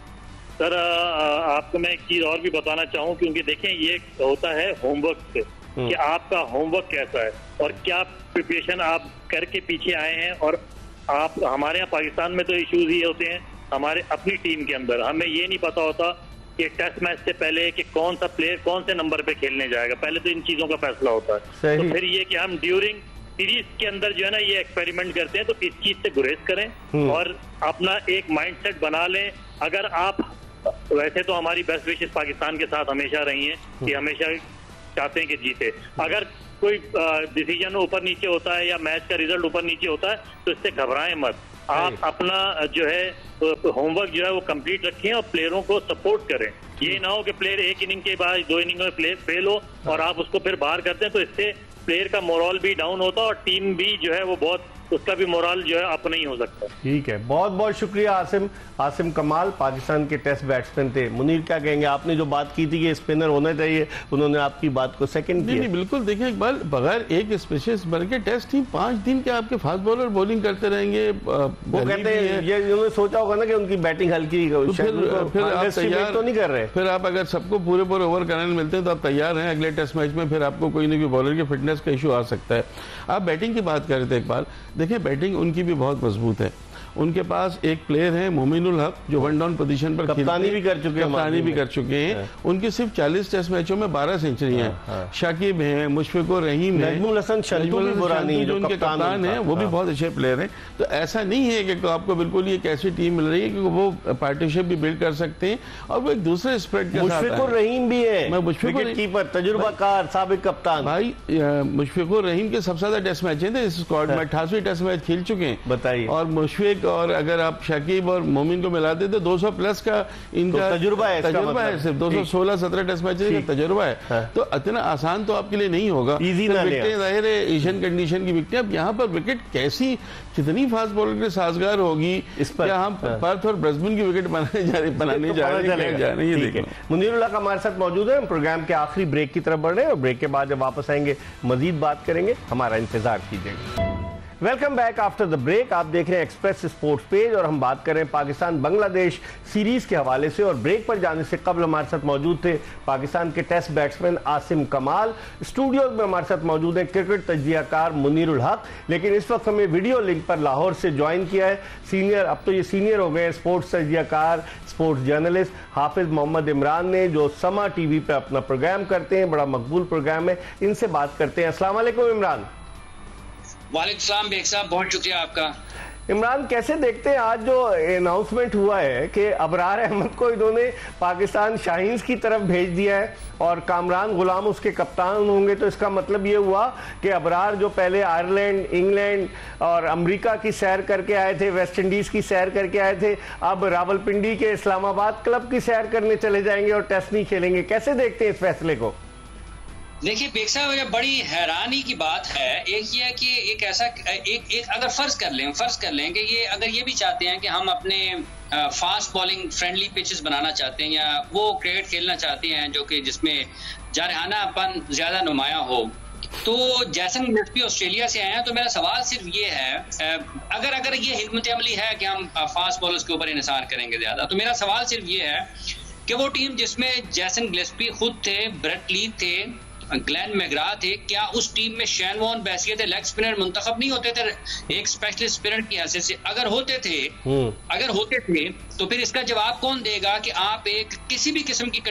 सर आपको मैं एक चीज और भी बताना चाहूँ क्योंकि देखें ये होता है होमवर्क से कि आपका होमवर्क कैसा है और क्या प्रिपरेशन आप करके पीछे आए हैं। और आप हमारे यहाँ पाकिस्तान में तो इश्यूज ये होते हैं हमारे अपनी टीम के अंदर, हमें ये नहीं पता होता कि टेस्ट मैच से पहले कि कौन सा प्लेयर कौन से नंबर पे खेलने जाएगा, पहले तो इन चीजों का फैसला होता है। तो फिर ये कि हम ड्यूरिंग सीरीज के अंदर जो है ना ये एक्सपेरिमेंट करते हैं, तो इस चीज से गुरेज करें और अपना एक माइंडसेट बना लें। अगर आप वैसे तो हमारी बेस्ट विशेस पाकिस्तान के साथ हमेशा रही हैं कि हमेशा चाहते हैं कि जीते, अगर कोई डिसीजन ऊपर नीचे होता है या मैच का रिजल्ट ऊपर नीचे होता है तो इससे घबराएं मत। आप अपना जो है होमवर्क जो है वो कंप्लीट रखें और प्लेयरों को सपोर्ट करें। ये ना हो कि प्लेयर एक इनिंग के बाद दो इनिंग में प्लेयर फेल हो और आप उसको फिर बाहर करते हैं, तो इससे प्लेयर का मोरल भी डाउन होता है और टीम भी जो है वो बहुत उसका भी मोरल जो है अप नहीं हो सकता। ठीक है, बहुत बहुत शुक्रिया आसिम कमाल, पाकिस्तान के टेस्ट बैट्समैन थे। मुनीर क्या कहेंगे? आपने जो बात की थी कि स्पिनर होना चाहिए, उन्होंने आपकी बात को सेकंड किया। नहीं, बिल्कुल। देखिए इकबाल, बगैर एक स्पेशलिस्ट बल्कि टेस्ट टीम 5 दिन के आपके फास्ट बॉलर बॉलिंग करते रहेंगे। वो कहते हैं ये उन्होंने सोचा होगा ना कि उनकी बैटिंग हल्की, तो फिर आप तैयार तो नहीं कर रहे। फिर आप अगर सबको पूरे ओवर कराने मिलते हैं तो आप तैयार हैं अगले टेस्ट मैच में, फिर आपको कोई ना कोई बॉलर की फिटनेस का इशू आ सकता है। आप बैटिंग की बात कर रहे थे इकबाल, देखिए बैटिंग उनकी भी बहुत मजबूत है उनके पास एक प्लेयर है मोमिनुल हक जो वन डाउन पोजीशन पर कप्तानी भी कर चुके हैं। उनकी सिर्फ 40 टेस्ट मैचों में 12 सेंचुरी हैं। शाकिब हैं, मुशफिकुर रहीम है, नजमुल हसन शंतु जो उनके कप्तान है, वो भी बहुत अच्छे प्लेयर हैं। तो ऐसा नहीं है कि आपको बिल्कुल एक ऐसी टीम मिल रही है कि वो पार्टनरशिप भी बिल्ड कर सकते हैं और वो एक दूसरे स्प्रेड के साथ। मुशफिकुर रहीम भी है, मुशफिकुर कीपर, तजुर्बाकार, साबिक कप्तान। भाई मुशफिकुर रहीम के सबसे ज्यादा टेस्ट मैच हैं इस स्क्वाड में, 88 टेस्ट मैच खेल चुके हैं। बताइए। और मुशफिक और अगर आप शकीब और मोमिन को मिलाते तो 200 प्लस का इनका तजुर्बा है, सिर्फ 216-17 टेस्ट मैच का तजुर्बा है। तो इतना आसान तो आपके लिए नहीं होगा। विकेटें जाहिर है एशियन कंडीशन की विकेटें। अब यहाँ पर विकेट कैसी, कितनी फास्ट बॉलर के साजगार होगी इस पर हम पर्थ और ब्रिस्बेन की विकेट बनाने जा रहे हैं। मुनीरुल्लाह का हमारे साथ मौजूद है। हम प्रोग्राम के आखिरी ब्रेक की तरफ बढ़ रहे हैं और ब्रेक के बाद जब वापस आएंगे मजीद बात करेंगे, हमारा इंतजार कीजिएगा। Welcome back after the break. आप देख रहे हैं एक्सप्रेस स्पोर्ट्स पेज और हम बात कर रहे हैं पाकिस्तान बांग्लादेश सीरीज के हवाले से। और ब्रेक पर जाने से कबल हमारे साथ मौजूद थे पाकिस्तान के टेस्ट बैट्समैन आसिम कमाल। स्टूडियो में हमारे साथ मौजूद है क्रिकेट तज्जियाकार मुनीरुल हक। लेकिन इस वक्त हमें वीडियो लिंक पर लाहौर से ज्वाइन किया है सीनियर, अब तो ये सीनियर हो गए हैं, स्पोर्ट्स तज्जियाकार, स्पोर्ट्स जर्नलिस्ट हाफिज मोहम्मद इमरान ने, जो समा टीवी पे अपना प्रोग्राम करते हैं, बड़ा मकबूल प्रोग्राम है। इनसे बात करते हैं। अस्सलाम वालेकुम इमरान। वालेकुम सलाम बेग साहब, बहुत शुक्रिया आपका। इमरान, कैसे देखते हैं आज जो अनाउंसमेंट हुआ है कि अबरार अहमद को इन्होंने पाकिस्तान शाहीन्स की तरफ भेज दिया है और कामरान गुलाम उसके कप्तान होंगे? तो इसका मतलब ये हुआ कि अबरार जो पहले आयरलैंड, इंग्लैंड और अमेरिका की सैर करके आए थे, वेस्ट इंडीज की सैर करके आए थे, अब रावलपिंडी के इस्लामाबाद क्लब की सैर करने चले जाएंगे और टेस्ट नहीं खेलेंगे। कैसे देखते हैं इस फैसले को? देखिए बेग साहब, ये बड़ी हैरानी की बात है। एक ये है कि एक ऐसा एक अगर फर्ज कर लें कि ये अगर ये भी चाहते हैं कि हम अपने फास्ट बॉलिंग फ्रेंडली पिचेस बनाना चाहते हैं या वो क्रिकेट खेलना चाहते हैं जो कि जिसमें जारहानापन ज्यादा नुमाया हो, तो जैसन गिलस्पी ऑस्ट्रेलिया से आए हैं। तो मेरा सवाल सिर्फ ये है, अगर ये हिकमत अमली है कि हम फास्ट बॉलर्स के ऊपर इन्हिसार करेंगे ज्यादा, तो मेरा सवाल सिर्फ ये है कि वो टीम जिसमें जैसन गिलस्पी खुद थे, ब्रेट लीग थे, ग्लेन मैग्रा थे, क्या उस टीम में शैन वॉर्न बैसियत लेग स्पिनर मुंतखब नहीं होते थे एक स्पेशलिस्ट स्पिनर की हैसियत से? अगर होते थे तो फिर इसका जवाब कौन देगा कि आप एक किसी भी किस्म की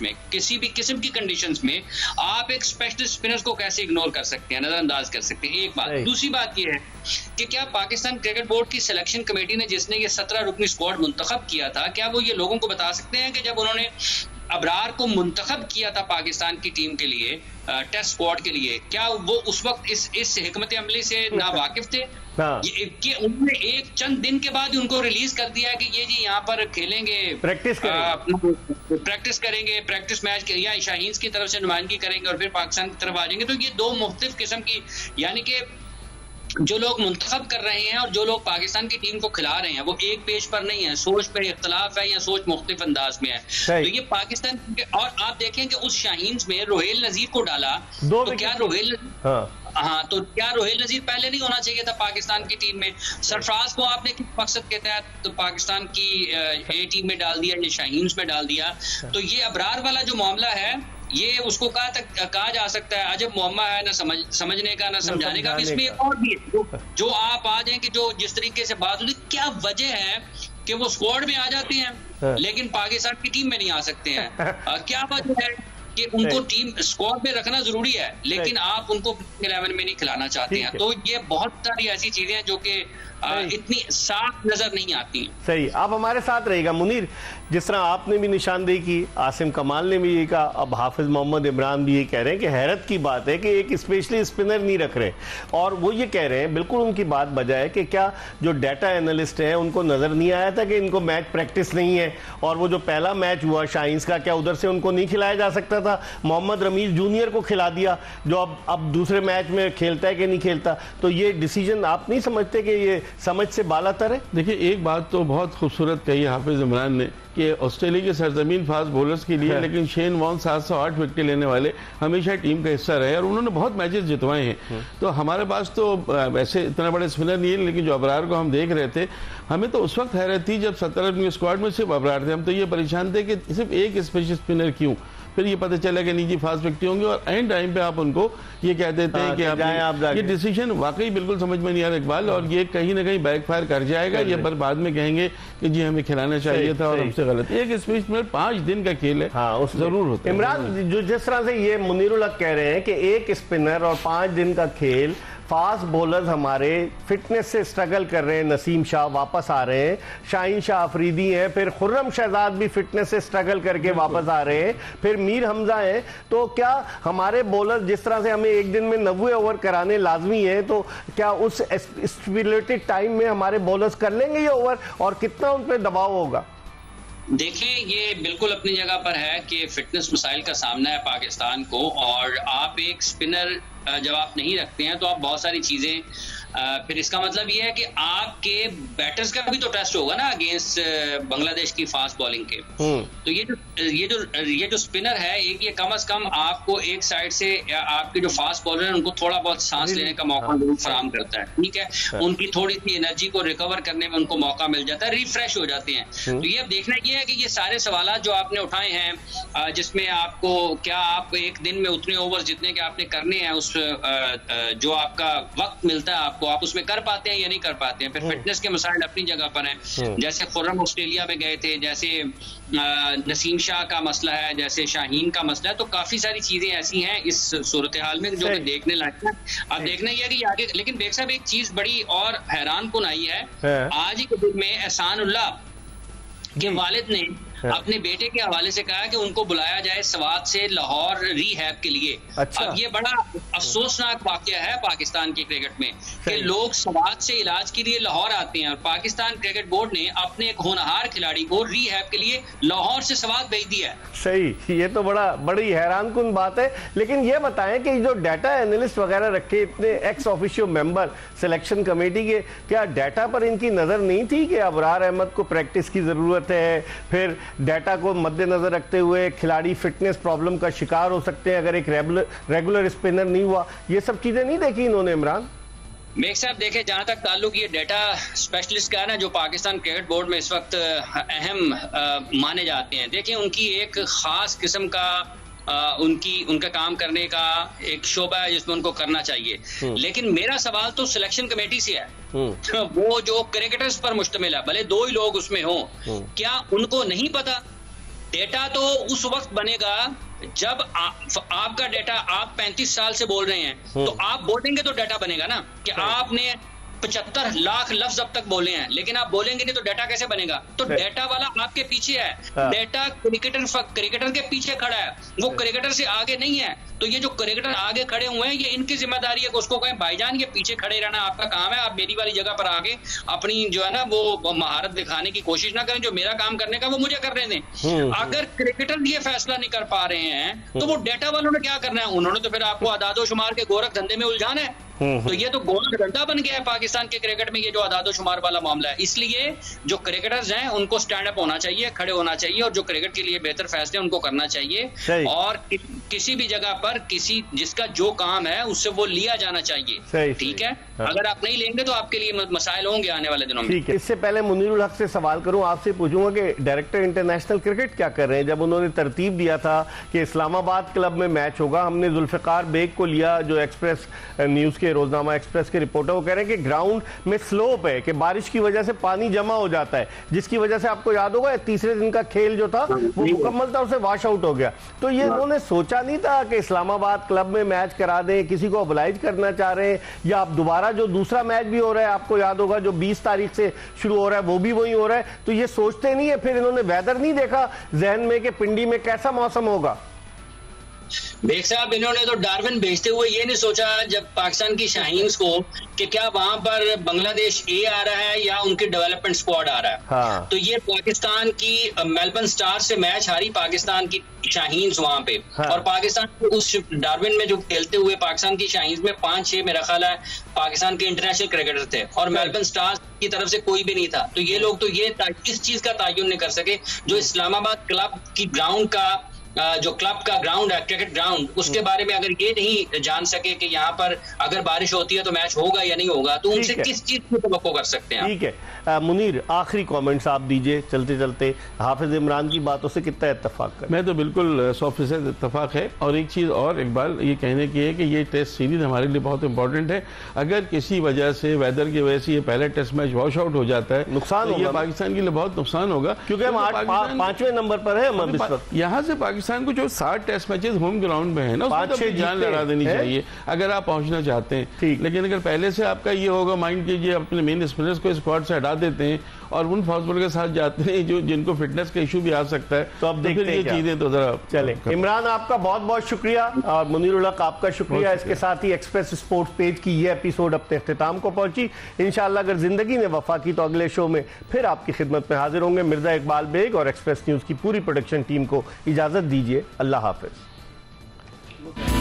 कंडीशंस में आप एक स्पेशलिस्ट स्पिनर्स को कैसे इग्नोर कर सकते हैं, नजरअंदाज कर सकते हैं? एक बात। दूसरी बात यह है कि क्या पाकिस्तान क्रिकेट बोर्ड की सिलेक्शन कमेटी ने जिसने ये 17 रुकनी स्क्वाड मुंतखब किया था, क्या वो ये लोगों को बता सकते हैं कि जब उन्होंने अबरार को मुंतखब किया था पाकिस्तान की टीम के लिए, टेस्ट स्क्वाड के लिए, क्या वो उस वक्त इस हिकमत अमली से नावाकिफ थे? कि उन्होंने एक चंद दिन के बाद उनको रिलीज कर दिया कि ये जी यहाँ पर खेलेंगे, प्रैक्टिस करेंगे, प्रैक्टिस मैच या शाहीन्स की तरफ से नुमाइंदगी करेंगे और फिर पाकिस्तान की तरफ आ जाएंगे। तो ये दो मुख्तलिफ किस्म की, यानी कि जो लोग मुंतखब कर रहे हैं और जो लोग पाकिस्तान की टीम को खिला रहे हैं वो एक पेज पर नहीं है, सोच पर इख्तलाफ है या सोच मुख्तलिफ अंदाज में है। तो ये पाकिस्तान, और आप देखें कि उस शाहीन्स में रोहेल नजीर को डाला, तो क्या रोहेल तो क्या रोहेल नजीर पहले नहीं होना चाहिए था पाकिस्तान की टीम में? सरफराज को आपने किस मकसद के तहत तो पाकिस्तान की ए टीम में डाल दिया या शाहीन्स में डाल दिया? तो ये अबरार वाला जो मामला है, ये उसको कहा जा सकता है अजब मुअम्मा है, ना समझने का ना समझाने का। इसमें एक और भी है जो आप आ जाएं कि जो जिस तरीके से बात होती, क्या वजह है कि वो स्क्वाड में आ जाते हैं लेकिन पाकिस्तान की टीम में नहीं आ सकते हैं? क्या वजह है कि उनको टीम स्क्वाड में रखना जरूरी है लेकिन आप उनको 11 में नहीं खिलाना चाहते हैं? तो ये बहुत सारी ऐसी चीजें हैं जो कि इतनी साफ नजर नहीं आती। सही, आप हमारे साथ रहेगा मुनीर। जिस तरह आपने भी निशानदेही की, आसिम कमाल ने भी ये कहा, अब हाफिज मोहम्मद इमरान भी ये कह रहे हैं कि हैरत की बात है कि एक स्पेशली स्पिनर नहीं रख रहे। और वो ये कह रहे हैं, बिल्कुल उनकी बात बजा है, कि क्या जो डाटा एनालिस्ट हैं उनको नजर नहीं आया था कि इनको मैच प्रैक्टिस नहीं है? और वो जो पहला मैच हुआ शाहीन्स का, क्या उधर से उनको नहीं खिलाया जा सकता था? मोहम्मद रमीज जूनियर को खिला दिया जो अब दूसरे मैच में खेलता है कि नहीं खेलता। तो ये डिसीजन आप नहीं समझते कि ये समझ से बालातर है? देखिए, एक बात तो बहुत खूबसूरत कही हाफिज इमरान ने कि ऑस्ट्रेलिया की सरजमीन फास्ट बॉलर्स के लिए, लेकिन शेन वॉर्न 708 विकेट लेने वाले हमेशा टीम का हिस्सा रहे और उन्होंने बहुत मैचेस जितवाए हैं। तो हमारे पास तो वैसे इतना बड़े स्पिनर नहीं है, लेकिन जो अबरार को हम देख रहे थे, हमें तो उस वक्त हैरत थी जब 17 स्क्वाड में सिर्फ अबरार थे। हम तो ये परेशान थे कि सिर्फ एक स्पेशल स्पिनर क्यों? फिर ये पता चला कि नहीं जी फास्ट 50 होंगे, और एंड टाइम पे आप उनको ये कह देते हैं कि आप ये डिसीजन वाकई बिल्कुल समझ में नहीं आ रहा इकबाल, और ये कहीं ना कहीं बैकफायर कर जाएगा। ये पर बाद में कहेंगे कि जी हमें खिलाना चाहिए था और हमसे गलत। एक स्पेस में 5 दिन का खेल है, जरूर होता है। इमरान, जो जिस तरह से ये मुनीरुल हक कह रहे हैं कि एक स्पिनर और 5 दिन का खेल, फास्ट बॉलर्स हमारे फिटनेस से स्ट्रगल कर रहे हैं, नसीम शाह वापस आ रहे हैं, शाहीन शाह अफरीदी हैं, फिर खुर्रम शहजाद भी फिटनेस से स्ट्रगल करके वापस आ रहे हैं, फिर मीर हमजा हैं, तो क्या हमारे बॉलर जिस तरह से हमें एक दिन में 90 ओवर कराने लाजमी है, तो क्या उस स्टिपुलेटेड टाइम में हमारे बॉलर्स कर लेंगे ये ओवर, और कितना उन पर दबाव होगा? देखिए, ये बिल्कुल अपनी जगह पर है कि फिटनेस मसाइल का सामना है पाकिस्तान को, और आप एक स्पिनर जब आप नहीं रखते हैं तो आप बहुत सारी चीजें, फिर इसका मतलब ये है कि आपके बैटर्स का भी तो टेस्ट होगा ना अगेंस्ट बांग्लादेश की फास्ट बॉलिंग के। तो ये जो स्पिनर है, एक ये कम से कम आपको एक साइड से आपके जो फास्ट बॉलर हैं उनको थोड़ा बहुत सांस लेने का मौका फराहम करता है, ठीक है। उनकी थोड़ी सी एनर्जी को रिकवर करने में उनको मौका मिल जाता है, रिफ्रेश हो जाते हैं। तो ये अब देखना ये है कि ये सारे सवाल जो आपने उठाए हैं, जिसमें आपको क्या आप एक दिन में उतने ओवर जितने के आपने करने हैं, उस जो आपका वक्त मिलता है आपको, आप उसमें कर पाते हैं या नहीं कर पाते हैं। फिर फिटनेस के मसाइल अपनी जगह पर हैं, जैसे खुर्रम ऑस्ट्रेलिया में गए थे, जैसे नसीम शाह का मसला है, जैसे शाहीन का मसला है। तो काफी सारी चीजें ऐसी हैं इस सूरत हाल में जो देखने लायक है। अब देखना यह है कि आगे, लेकिन बेग साहब एक चीज बड़ी और हैरान कुन आई है, आज ही के दिन में एहसानुल्लाह के वालिद ने अपने बेटे के हवाले से कहा कि उनको बुलाया जाए स्वात से लाहौर रिहैब के लिए। अच्छा। अब ये बड़ा अफसोसनाक वाकया है पाकिस्तान की क्रिकेट में कि लोग स्वात से इलाज के लिए लाहौर आते हैं, और पाकिस्तान क्रिकेट बोर्ड ने अपने एक होनहार खिलाड़ी को रिहैब के लिए लाहौर से स्वात भेज दिया है। सही, ये तो बड़ी हैरान कुन बात है। लेकिन ये बताएं कि जो डाटा एनालिस्ट वगैरह रखे, इतने ex officio member selection committee के, क्या डाटा पर इनकी नजर नहीं थी कि अबरार अहमद को प्रैक्टिस की जरूरत है? फिर डाटा को मद्देनजर रखते हुए खिलाड़ी फिटनेस प्रॉब्लम का शिकार हो सकते हैं अगर एक रेगुलर स्पिनर नहीं हुआ। ये सब चीजें नहीं देखी इन्होंने इमरान? मेक साहब देखे, जहां तक ताल्लुक ये डाटा स्पेशलिस्ट का है ना, जो पाकिस्तान क्रिकेट बोर्ड में इस वक्त अहम माने जाते हैं, देखिए उनकी एक खास किस्म का उनका काम करने का एक शोबा है जिसमें उनको करना चाहिए। लेकिन मेरा सवाल तो सिलेक्शन कमेटी से है, वो जो क्रिकेटर्स पर मुश्तमिल है, भले 2 ही लोग उसमें हों, क्या उनको नहीं पता? डेटा तो उस वक्त बनेगा जब आपका डेटा, आप 35 साल से बोल रहे हैं, तो आप बोलेंगे तो डाटा बनेगा ना, कि आपने 75 लाख लफ्ज अब तक बोले हैं, लेकिन आप बोलेंगे नहीं तो डाटा कैसे बनेगा? तो डाटा वाला आपके पीछे है, डाटा क्रिकेटर के पीछे खड़ा है, वो क्रिकेटर से आगे नहीं है। तो ये जो क्रिकेटर आगे खड़े हुए हैं, ये इनकी जिम्मेदारी है कि उसको कहें भाईजान ये पीछे खड़े रहना आपका काम है, आप मेरी वाली जगह पर आगे अपनी जो है ना वो महारत दिखाने की कोशिश ना करें, जो मेरा काम करने का वो मुझे करने दें। अगर क्रिकेटर ये फैसला नहीं कर पा रहे हैं तो वो डाटा वालों ने क्या करना है? उन्होंने तो फिर आपको अदादो शुमार के गोरख धंधे में उलझाना है। तो ये तो गोरख धंधा बन गया है पाकिस्तान के क्रिकेट में, ये जो अदादो शुमार वाला मामला है। इसलिए जो क्रिकेटर्स हैं उनको स्टैंड अप होना चाहिए, खड़े होना चाहिए, और जो क्रिकेट के लिए बेहतर फैसले उनको करना चाहिए, और किसी भी जगह पर जिसका जो काम है उससे वो लिया जाना चाहिए। ठीक है, अगर आप नहीं लेंगे तो आपके लिए मसाइल होंगे आने वाले दिनों में। ठीक है, इससे पहले मुनीरुल हक से सवाल करूं, आपसे पूछूंगा कि डायरेक्टर इंटरनेशनल क्रिकेट क्या कर रहे हैं? जब उन्होंने तरतीब दिया था कि इस्लामाबाद क्लब में मैच होगा, हमने जुल्फिकार बेग को लिया, जो एक्सप्रेस न्यूज के रोजनामा एक्सप्रेस के रिपोर्टर, वो कह रहे हैं कि ग्राउंड में स्लोप है, कि बारिश की वजह से पानी जमा हो जाता है, जिसकी वजह से आपको याद होगा तीसरे दिन का खेल जो था वो मुकम्मल था, उसे वॉश आउट हो गया। तो ये उन्होंने सोचा नहीं था कि इस्लामाबाद क्लब में मैच करा दें, किसी को ऑब्लाइज करना चाह रहे हैं, या आप दोबारा जो दूसरा मैच भी हो रहा है, आपको याद होगा जो 20 तारीख से शुरू हो रहा है, वो भी वही हो रहा है, तो ये सोचते नहीं है? फिर इन्होंने वेदर नहीं देखा जहन में कि पिंडी में कैसा मौसम होगा? बेग साहब, इन्होंने तो डार्विन भेजते हुए ये नहीं सोचा जब पाकिस्तान की शाहीन्स को कि क्या वहां पर बांग्लादेश ए आ रहा है या उनकी डेवलपमेंट स्क्वाड आ रहा है। हाँ। तो ये पाकिस्तान की मेलबर्न स्टार से मैच हारी पाकिस्तान की शाहीन्स वहां पे। हाँ। और पाकिस्तान के उस डार्विन में जो खेलते हुए पाकिस्तान की शाहीन्स में 5-6 मेरा ख्याल है पाकिस्तान के इंटरनेशनल क्रिकेटर थे, और मेलबर्न स्टार्स की तरफ से कोई भी नहीं था। तो ये लोग तो ये इस चीज का तायुन नहीं कर सके जो इस्लामाबाद क्लब की ग्राउंड का जो क्लब का ग्राउंड है, क्रिकेट ग्राउंड, उसके बारे में अगर ये नहीं जान सके कि यहाँ पर अगर बारिश होती है तो मैच होगा या नहीं होगा, तो उनसे किस चीज की तवक्को कर सकते हैं? ठीक है मुनीर, आखिरी कमेंट्स आप दीजिए चलते चलते। हाफिज इमरान की बातों से कितना इत्तेफाक कर? मैं तो बिल्कुल 100% इत्तेफाक है। और एक चीज़ और इकबाल ये कहने की है कि ये टेस्ट सीरीज हमारे लिए बहुत इंपॉर्टेंट है। अगर किसी वजह से वेदर की वजह से ये पहला टेस्ट मैच वॉश आउट हो जाता है, नुकसान तो होगा, ये पाकिस्तान के लिए बहुत नुकसान होगा, क्योंकि हम 5वें नंबर पर है। यहाँ से पाकिस्तान को जो 60 टेस्ट मैचेस होम ग्राउंड में है ना, उसमें जान लड़ा देनी चाहिए अगर आप पहुंचना चाहते हैं। लेकिन अगर पहले से आपका ये होगा, माइंड कीजिए अपने मेन स्पिनर्स को स्क्वाड से हटा देते हैं और उन फास्ट बॉलर के साथ जाते हैं जो जिनको फिटनेस का इशू भी आ सकता है, तो अब देखते हैं ये चीजें तो जरा चले। इमरान आपका बहुत बहुत शुक्रिया और मुनीर उल हक आपका शुक्रिया। इसके साथ ही एक्सप्रेस स्पोर्ट्स पेज की ये एपिसोड अपने इख्तिताम को पहुंची। इंशाअल्लाह अगर जिंदगी ने वफा की तो अगले शो में फिर आपकी खिदमत में हाजिर होंगे। मिर्जा इकबाल बेग और एक्सप्रेस न्यूज की पूरी प्रोडक्शन टीम को इजाजत दीजिए। अल्लाह हाफिज।